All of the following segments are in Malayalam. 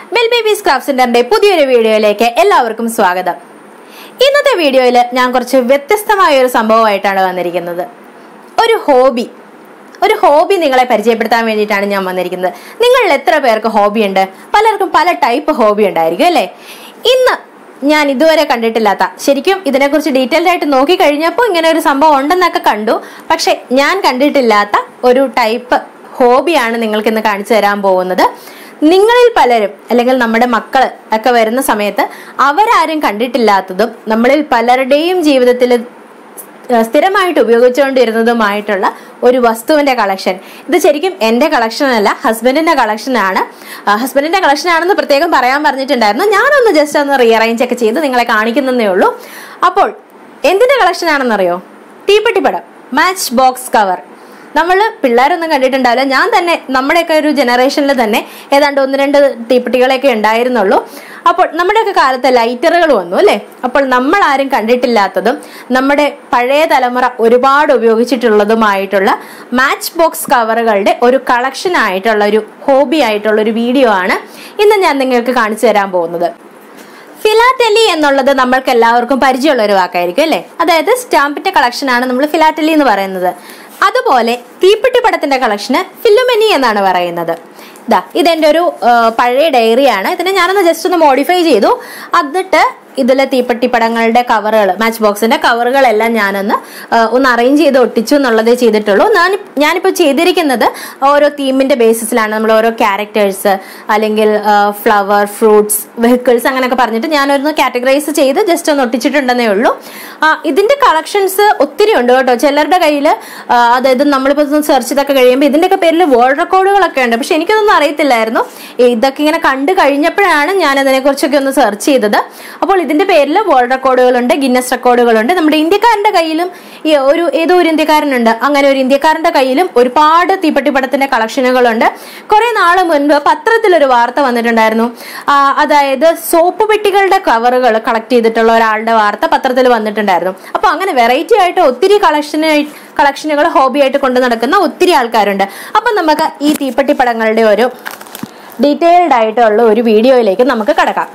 Baby's Craft Center's പുതിയൊരു വീഡിയോയിലേക്ക് എല്ലാവർക്കും സ്വാഗതം. ഇന്നത്തെ വീഡിയോയിൽ ഞാൻ കുറച്ച് വ്യത്യസ്തമായ ഒരു സംഭവമായിട്ടാണ് വന്നിരിക്കുന്നത്. ഒരു ഹോബി നിങ്ങളെ പരിചയപ്പെടുത്താൻ വേണ്ടിയിട്ടാണ് ഞാൻ വന്നിരിക്കുന്നത്. നിങ്ങളിൽ എത്ര പേർക്ക് ഹോബി ഉണ്ട്? പലർക്കും പല ടൈപ്പ് ഹോബി ഉണ്ടായിരിക്കും അല്ലേ? ഇന്ന് ഞാൻ ഇതുവരെ കണ്ടിട്ടില്ലാത്ത, ശരിക്കും ഇതിനെക്കുറിച്ച് ഡീറ്റെയിൽഡ് ആയിട്ട് നോക്കി കഴിഞ്ഞപ്പോൾ ഇങ്ങനെ ഒരു സംഭവം ഉണ്ടെന്നൊക്കെ കണ്ടു, പക്ഷെ ഞാൻ കണ്ടിട്ടില്ലാത്ത ഒരു ടൈപ്പ് ഹോബിയാണ് നിങ്ങൾക്ക് ഇന്ന് കാണിച്ചു തരാൻ പോകുന്നത്. നിങ്ങളിൽ പലരും അല്ലെങ്കിൽ നമ്മുടെ മക്കൾ ഒക്കെ വരുന്ന സമയത്ത് അവരാരും കണ്ടിട്ടില്ലാത്തതും നമ്മളിൽ പലരുടെയും ജീവിതത്തിൽ സ്ഥിരമായിട്ട് ഉപയോഗിച്ചുകൊണ്ടിരുന്നതുമായിട്ടുള്ള ഒരു വസ്തുവിന്റെ കളക്ഷൻ. ഇത് ശരിക്കും എന്റെ കളക്ഷൻ അല്ല, ഹസ്ബൻഡിന്റെ കളക്ഷനാണ്. ഹസ്ബൻഡിന്റെ കളക്ഷൻ ആണെന്ന് പ്രത്യേകം പറയാൻ പറഞ്ഞിട്ടുണ്ടായിരുന്നു. ഞാനൊന്ന് ജസ്റ്റ് ഒന്ന് റീഅറേഞ്ച് ഒക്കെ ചെയ്ത് നിങ്ങളെ കാണിക്കുന്നതേ ഉള്ളൂ. അപ്പോൾ എന്തിന്റെ കളക്ഷൻ ആണെന്നറിയോ? തീപ്പെട്ടിപ്പടം, മാച്ച് ബോക്സ് കവർ. നമ്മൾ പിള്ളേരൊന്നും കണ്ടിട്ടുണ്ടാവില്ല. ഞാൻ തന്നെ നമ്മുടെയൊക്കെ ഒരു ജനറേഷനിൽ തന്നെ ഏതാണ്ട് 1-2 തീപ്പെട്ടികളൊക്കെ ഉണ്ടായിരുന്നുള്ളൂ. അപ്പോൾ നമ്മുടെയൊക്കെ കാലത്ത് ലൈറ്ററുകൾ വന്നു അല്ലേ? അപ്പോൾ നമ്മൾ ആരും കണ്ടിട്ടില്ലാത്തതും നമ്മുടെ പഴയ തലമുറ ഒരുപാട് ഉപയോഗിച്ചിട്ടുള്ളതുമായിട്ടുള്ള മാച്ച് ബോക്സ് കവറുകളുടെ ഒരു കളക്ഷൻ ആയിട്ടുള്ള ഒരു ഹോബി ആയിട്ടുള്ള ഒരു വീഡിയോ ആണ് ഇന്ന് ഞാൻ നിങ്ങൾക്ക് കാണിച്ചു തരാൻ പോകുന്നത്. ഫിലാറ്റലി എന്നുള്ളത് നമ്മൾക്ക് എല്ലാവർക്കും പരിചയമുള്ള ഒരു വാക്കായിരിക്കും അല്ലേ? അതായത് സ്റ്റാമ്പിന്റെ കളക്ഷനാണ് നമ്മൾ ഫിലാറ്റലി എന്ന് പറയുന്നത്. അതുപോലെ തീപ്പെട്ടിപ്പടത്തിന്റെ കളക്ഷന് ഫില്ലുമെനി എന്നാണ് പറയുന്നത്. ഇതെന്റെ ഒരു പഴയ ഡയറിയാണ്. ഇതിനെ ഞാനൊന്ന് ജസ്റ്റ് ഒന്ന് മോഡിഫൈ ചെയ്തു. എന്നിട്ട് ഇതിലെ തീപ്പെട്ടിപ്പടങ്ങളുടെ കവറുകൾ, മാച്ച് ബോക്സിന്റെ കവറുകളെല്ലാം ഞാനൊന്ന് അറേഞ്ച് ചെയ്ത് ഒട്ടിച്ചു എന്നുള്ളതേ ചെയ്തിട്ടുള്ളൂ. ഞാനിപ്പോൾ ചെയ്തിരിക്കുന്നത് ഓരോ തീമിന്റെ ബേസിസിലാണ്. നമ്മൾ ഓരോ ക്യാരക്ടേഴ്സ് അല്ലെങ്കിൽ ഫ്ലവർ, ഫ്രൂട്ട്സ്, വെഹിക്കിൾസ് അങ്ങനെയൊക്കെ പറഞ്ഞിട്ട് ഞാനൊന്ന് കാറ്റഗറൈസ് ചെയ്ത് ജസ്റ്റ് ഒന്ന് ഒട്ടിച്ചിട്ടുണ്ടെന്നേ ഉള്ളൂ. ഇതിന്റെ കളക്ഷൻസ് ഒത്തിരി ഉണ്ട് കേട്ടോ. ചിലരുടെ കയ്യിൽ, അതായത് നമ്മളിപ്പോൾ സെർച്ച് ചെയ്തൊക്കെ കഴിയുമ്പോൾ ഇതിന്റെയൊക്കെ പേരിൽ വേൾഡ് റെക്കോർഡുകളൊക്കെ ഉണ്ട്. പക്ഷെ എനിക്കതൊന്നും അറിയത്തില്ലായിരുന്നു. ഇതൊക്കെ ഇങ്ങനെ കണ്ടു കഴിഞ്ഞപ്പോഴാണ് ഞാൻ അതിനെക്കുറിച്ചൊക്കെ ഒന്ന് സെർച്ച് ചെയ്തത്. അപ്പോൾ ഇതിന്റെ പേരിൽ വേൾഡ് റെക്കോർഡുകളുണ്ട്, ഗിന്നസ് റെക്കോർഡുകളുണ്ട്. നമ്മുടെ ഇന്ത്യക്കാരന്റെ കയ്യിലും ഏതോ ഒരു ഇന്ത്യക്കാരനുണ്ട്. അങ്ങനെ ഒരു ഇന്ത്യക്കാരന്റെ കയ്യിലും ഒരുപാട് തീപ്പെട്ടിപ്പടത്തിന്റെ കളക്ഷനുകളുണ്ട്. കുറെ നാള് മുൻപ് പത്രത്തിലൊരു വാർത്ത വന്നിട്ടുണ്ടായിരുന്നു. അതായത് സോപ്പ് പെട്ടികളുടെ കവറുകൾ കളക്ട് ചെയ്തിട്ടുള്ള ഒരാളുടെ വാർത്ത പത്രത്തിൽ വന്നിട്ടുണ്ടായിരുന്നു. അപ്പൊ അങ്ങനെ വെറൈറ്റി ആയിട്ട് ഒത്തിരി കളക്ഷനുകൾ ഹോബിയായിട്ട് കൊണ്ടു നടക്കുന്ന ഒത്തിരി ആൾക്കാരുണ്ട്. അപ്പൊ നമുക്ക് ഈ തീപ്പെട്ടിപ്പടങ്ങളുടെ ഒരു ഡീറ്റെയിൽഡ് ആയിട്ടുള്ള ഒരു വീഡിയോയിലേക്ക് നമുക്ക് കടക്കാം.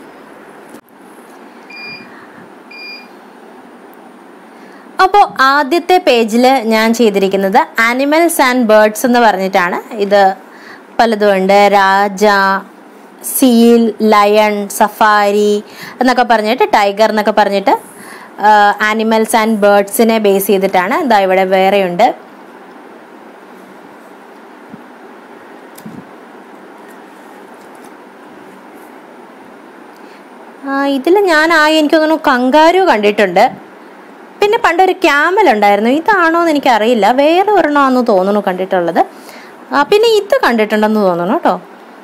അപ്പോൾ ആദ്യത്തെ പേജിൽ ഞാൻ ചെയ്തിരിക്കുന്നത് ആനിമൽസ് ആൻഡ് ബേർഡ്സ് എന്ന് പറഞ്ഞിട്ടാണ്. ഇത് പലതും ഉണ്ട്. രാജ, സീൽ, ലയൺ, സഫാരി എന്നൊക്കെ പറഞ്ഞിട്ട്, ടൈഗർ എന്നൊക്കെ പറഞ്ഞിട്ട് ആനിമൽസ് ആൻഡ് ബേർഡ്സിനെ ബേസ് ചെയ്തിട്ടാണ്. ഇതാ ഇവിടെ വേറെയുണ്ട്. ഇതിൽ എനിക്ക് തോന്നുന്നു കങ്കാരു കണ്ടിട്ടുണ്ട്. പിന്നെ പണ്ടൊരു ക്യാമൽ ഉണ്ടായിരുന്നു. ഇതാണോ എന്ന് എനിക്കറിയില്ല, വേറെ ഒരെണ്ണമാണെന്ന് തോന്നുന്നു കണ്ടിട്ടുള്ളത്. പിന്നെ ഇത് കണ്ടിട്ടുണ്ടെന്ന് തോന്നുന്നു കേട്ടോ.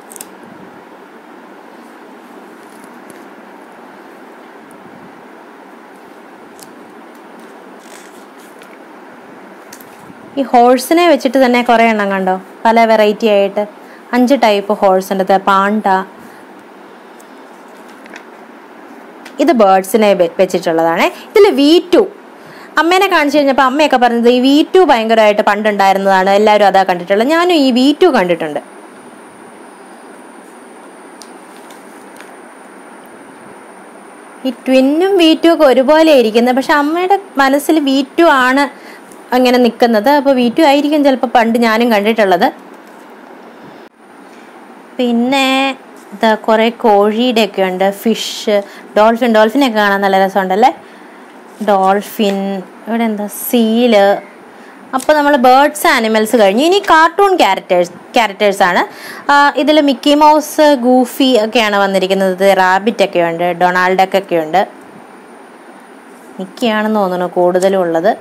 ഈ ഹോഴ്സിനെ വെച്ചിട്ട് തന്നെ കുറേ എണ്ണം കണ്ടോ, പല വെറൈറ്റി ആയിട്ട് 5 ടൈപ്പ് ഹോഴ്സ് ഉണ്ട്. പാണ്ട. ഇത് ബേർഡ്സിനെ വെച്ചിട്ടുള്ളതാണ്. ഇതിൽ V2 അമ്മേനെ കാണിച്ചു കഴിഞ്ഞപ്പോൾ അമ്മയൊക്കെ പറഞ്ഞത് ഈ V2 ഭയങ്കരമായിട്ട് പണ്ടുണ്ടായിരുന്നതാണ്, എല്ലാവരും അതാ കണ്ടിട്ടുള്ളത്. ഞാനും ഈ V2 കണ്ടിട്ടുണ്ട്. ഈ ട്വിന്നും V2 ഒക്കെ ഒരുപോലെ ഇരിക്കുന്നത്. പക്ഷെ അമ്മയുടെ മനസ്സിൽ V2 ആണ് അങ്ങനെ നിൽക്കുന്നത്. അപ്പോൾ V2 ആയിരിക്കും ചിലപ്പോൾ പണ്ട് ഞാനും കണ്ടിട്ടുള്ളത്. പിന്നെ കുറെ കോഴിയുടെ ഒക്കെ ഉണ്ട്. ഫിഷ്, ഡോൾഫിനൊക്കെ കാണാൻ നല്ല രസമുണ്ടല്ലേ. ഡോൾഫിൻ, ഇവിടെ എന്താ, സീല്. അപ്പോൾ നമ്മൾ ബേർഡ്സ്, ആനിമൽസ് കഴിഞ്ഞു. ഇനി കാർട്ടൂൺ ക്യാരക്ടേഴ്സ് ആണ്. ഇതിൽ മിക്കി മൗസ്, ഗൂഫി ഒക്കെയാണ് വന്നിരിക്കുന്നത്. റാബിറ്റ് ഒക്കെ ഉണ്ട്, ഡൊണാൾഡ് ഒക്കെ ഉണ്ട്. മിക്കിയാണെന്ന് തോന്നുന്നു കൂടുതലും ഉള്ളത്.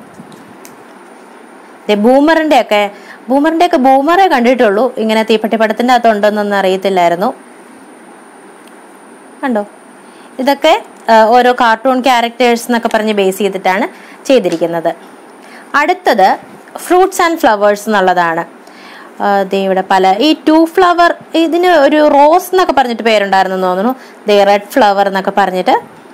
ബൂമറിന്റെ ഒക്കെ ബൂമറെ കണ്ടിട്ടുള്ളൂ. ഇങ്ങനെ തീപ്പെട്ടിപ്പടത്തിന്റെ അകത്തുണ്ടോന്നൊന്നും അറിയത്തില്ലായിരുന്നു. കണ്ടോ, ഇതൊക്കെ ഓരോ കാർട്ടൂൺ ക്യാരക്ടേഴ്സ് എന്നൊക്കെ പറഞ്ഞ് ബേസ് ചെയ്തിട്ടാണ് ചെയ്തിരിക്കുന്നത്. അടുത്തത് ഫ്രൂട്ട്സ് ആൻഡ് ഫ്ലവേഴ്സ് എന്നുള്ളതാണ്. ഇവിടെ ഈ 2 ഫ്ലവർ, ഇതിന് ഒരു റോസ് എന്നൊക്കെ പറഞ്ഞിട്ട് പേരുണ്ടായിരുന്നു തോന്നുന്നു. റെഡ് ഫ്ലവർ എന്നൊക്കെ പറഞ്ഞിട്ട്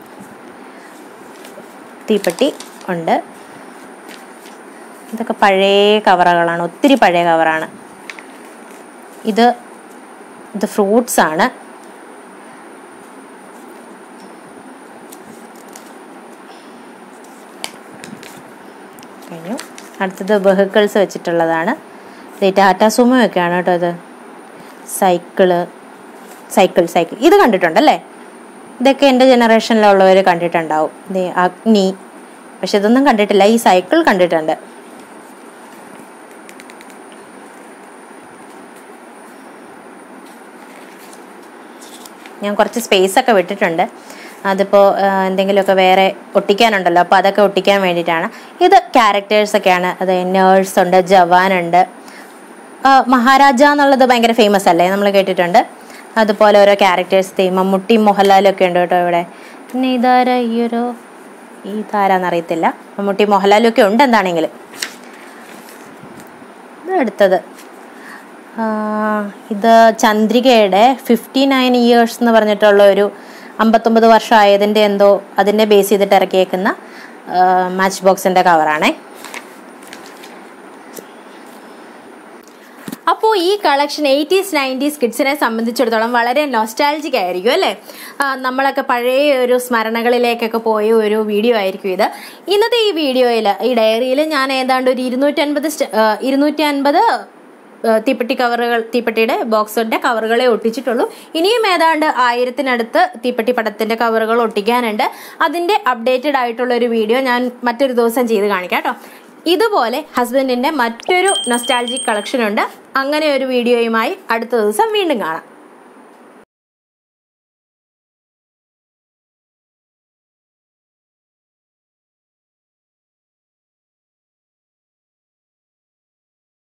തീപ്പെട്ടി ഉണ്ട്. ഇതൊക്കെ പഴയ കവറുകളാണ്, ഒത്തിരി പഴയ കവറാണ്. ഇത് ഫ്രൂട്ട്സ് ആണ്. അടുത്തത് വെഹിക്കിൾസ് വെച്ചിട്ടുള്ളതാണ്. ടാറ്റ സുമോ ഒക്കെയാണ് കേട്ടോ ഇത്. സൈക്കിൾ ഇത് കണ്ടിട്ടുണ്ടല്ലേ? ഇതൊക്കെ എൻ്റെ ജനറേഷനിലുള്ളവർ കണ്ടിട്ടുണ്ടാവും. അഗ്നി, പക്ഷെ ഇതൊന്നും കണ്ടിട്ടില്ല. ഈ സൈക്കിൾ കണ്ടിട്ടുണ്ട്. ഞാൻ കുറച്ച് സ്പേസ് ഒക്കെ വിട്ടിട്ടുണ്ട്. അതിപ്പോൾ എന്തെങ്കിലുമൊക്കെ വേറെ ഒട്ടിക്കാനുണ്ടല്ലോ, അപ്പോൾ അതൊക്കെ ഒട്ടിക്കാൻ വേണ്ടിയിട്ടാണ്. ഇത് ക്യാരക്ടേഴ്സൊക്കെയാണ്. അത് നേഴ്സ് ഉണ്ട്, ജവാനുണ്ട്, മഹാരാജ എന്നുള്ളത് ഭയങ്കര ഫേമസ് അല്ലേ, നമ്മൾ കേട്ടിട്ടുണ്ട്. അതുപോലെ ഓരോ ക്യാരക്ടേഴ്സ്, മമ്മൂട്ടി മോഹൻലാലും ഒക്കെ ഉണ്ട് കേട്ടോ ഇവിടെ. പിന്നെ ഇതാരാന്നറിയത്തില്ല. മമ്മൂട്ടി മോഹൻലാലും ഒക്കെ ഉണ്ട് എന്താണെങ്കിലും. അടുത്തത് ഇത് ചന്ദ്രികയുടെ 59 years എന്ന് പറഞ്ഞിട്ടുള്ള ഒരു 59 വർഷം ആയതിൻ്റെ എന്തോ അതിനെ ബേസ് ചെയ്തിട്ട് ഇറക്കിയേക്കുന്ന മാച്ച് ബോക്സിൻ്റെ കവറാണേ. അപ്പോൾ ഈ കളക്ഷൻ 80's 90's കിഡ്സിനെ സംബന്ധിച്ചിടത്തോളം വളരെ നൊസ്റ്റാൾജിക് ആയിരിക്കും അല്ലേ? നമ്മളൊക്കെ പഴയ ഒരു സ്മരണകളിലേക്കൊക്കെ പോയ ഒരു വീഡിയോ ആയിരിക്കും ഇത്. ഇന്നത്തെ ഈ വീഡിയോയിൽ, ഈ ഡയറിയിൽ ഞാൻ ഏതാണ്ട് ഒരു 250 തീപ്പെട്ടിയുടെ ബോക്സിന്റെ കവറുകളെ ഒട്ടിച്ചിട്ടുള്ളൂ. ഇനിയും ഏതാണ്ട് 1000-നടുത്ത് തീപ്പെട്ടി പടത്തിന്റെ കവറുകൾ ഒട്ടിക്കാനുണ്ട്. അതിന്റെ അപ്ഡേറ്റഡ് ആയിട്ടുള്ള ഒരു വീഡിയോ ഞാൻ മറ്റൊരു ദിവസം ചെയ്ത് കാണിക്കാം കേട്ടോ. ഇതുപോലെ ഹസ്ബൻഡിന്റെ മറ്റൊരു നൊസ്റ്റാൾജിക് കളക്ഷൻ ഉണ്ട്. അങ്ങനെ ഒരു വീഡിയോയുമായി അടുത്ത ദിവസം വീണ്ടും കാണാം.